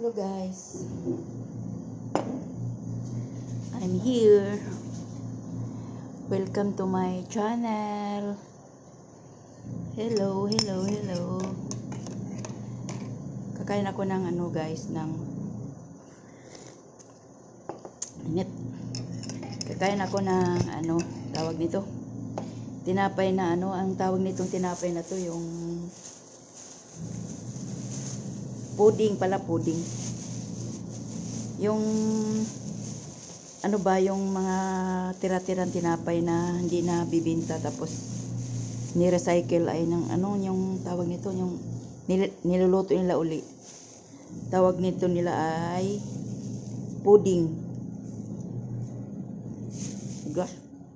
Hello guys, I'm here. Welcome to my channel. Hello. Kakain ako ng guys, ng init. Kakain ako ng tawag nito. Tinapay na ang tawag nitong tinapay na to, yung puding pala, puding. Yung yung mga tira-tirang tinapay na hindi na bibinta tapos ni-recycle ay ng yung tawag nito, yung niluluto nila uli. Tawag nito nila ay puding. Gosh.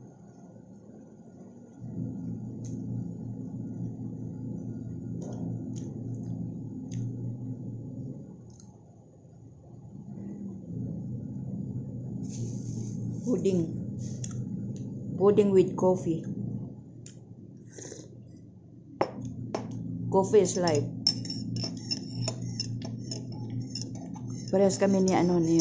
Pudding with coffee. Coffee is life. Parehas kami ni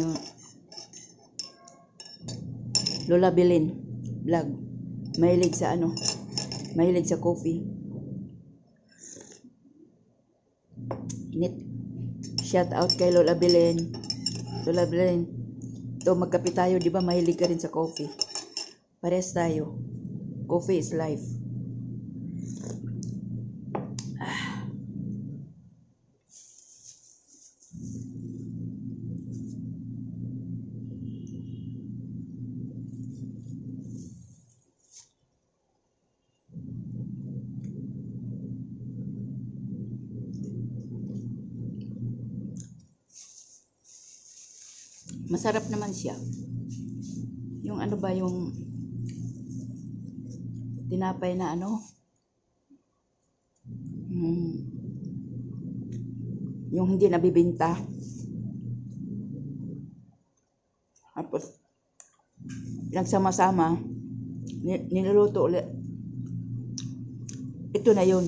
Lola Belin vlog. Mahilig sa coffee. Init. Shout out kay Lola Belin. Lola Belin, ito magkape tayo, di ba? Mahilig ka rin sa coffee. Parehas tayo. Coffee is life. Masarap naman siya. Yung yung tinapay na yung hindi nabibinta. Tapos nagsama-sama, niluluto ulit. Ito na yun.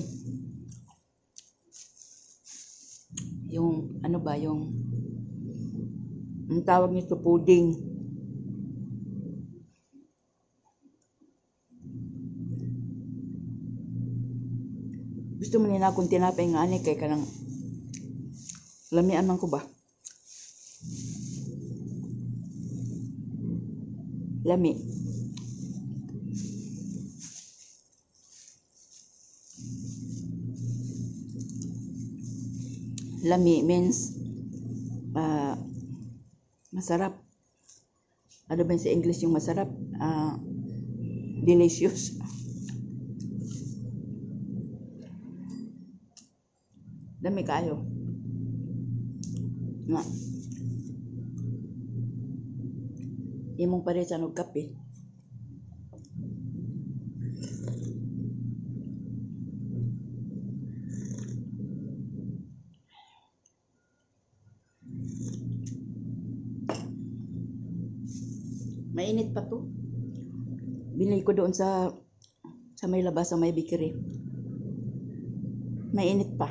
Yung ang tawag nito, puding. Gusto mo nila kung tinapay nga kay kanang lamian man ko ba? Lami. Lami means masarap. Ano ba sa English yung masarap? Delicious. Dami kayo. Na. Imong pare sa kape. Mainit pa to. Binili ko doon sa may labas, sa may bakery. Mainit pa.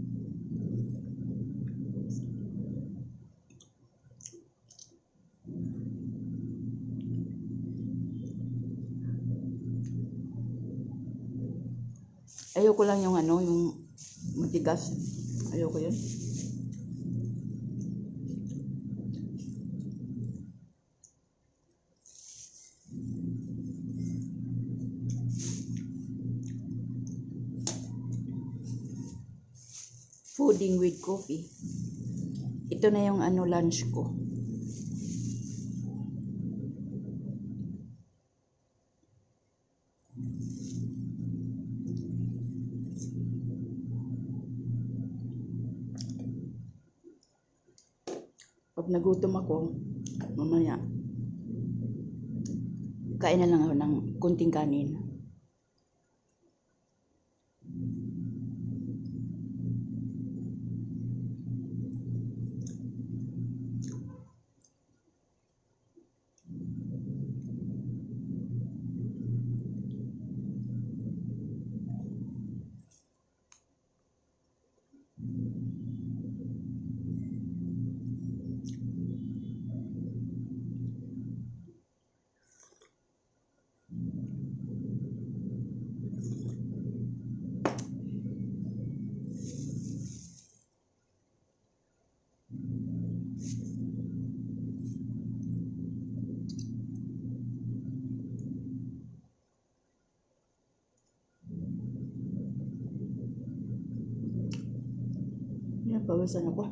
Ayoko lang yung yung matigas. Ayoko yun. Pudding with coffee. Ito na yung lunch ko. Pag nagutom ako, mamaya kain na lang ako ng kunting kanin. Napawisan ako.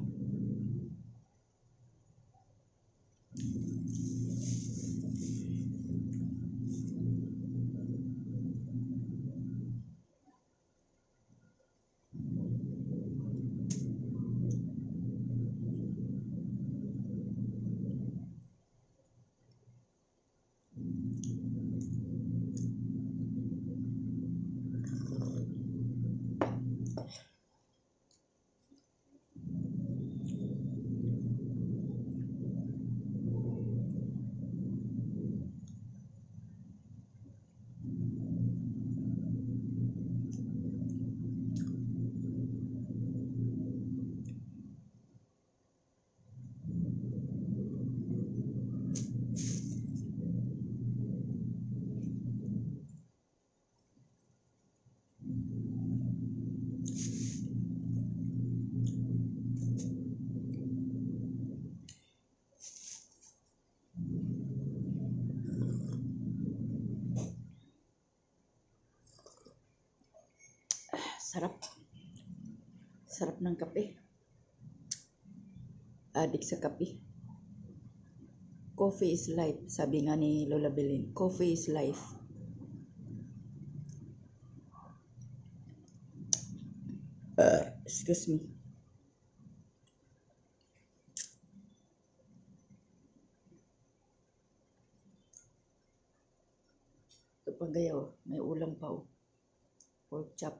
Sarap. Sarap ng kape. Adik sa kape. Coffee is life. Sabi nga ni Lola Belin. Coffee is life. Excuse me. Ito pang gayaw. May ulam pa oh. Pork chop.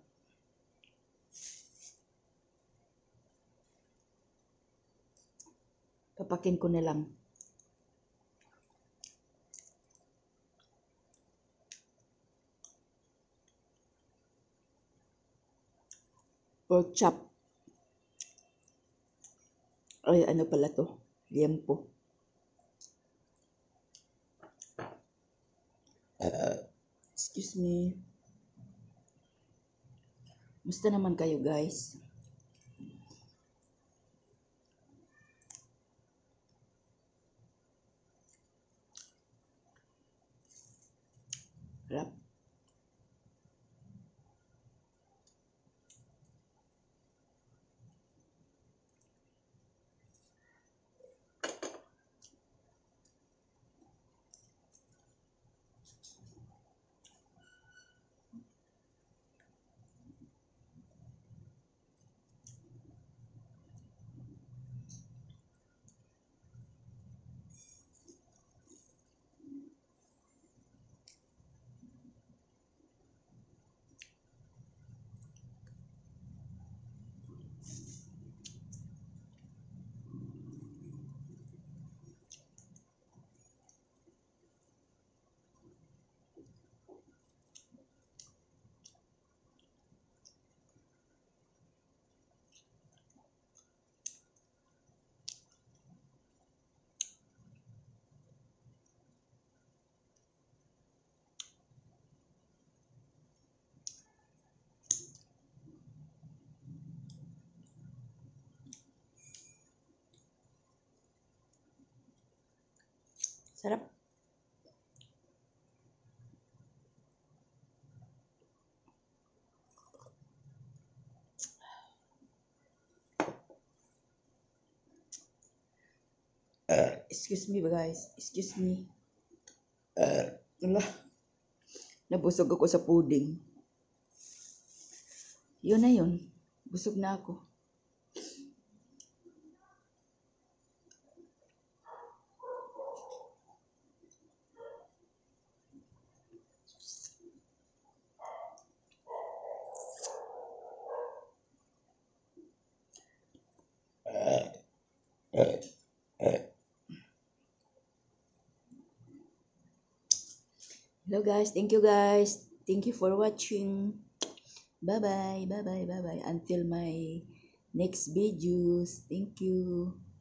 Papakin ko na lang. Pork chop. Ay, ano pala to? Liempo. Excuse me. Musta naman kayo guys? Harap. Sarap. Excuse me guys. Excuse me. Wala. Nabusog ako sa puding. Yun na yun. Busog na ako. Hello guys. Thank you guys. Thank you for watching. Bye bye. Bye bye. Bye bye. Until my next videos. Thank you.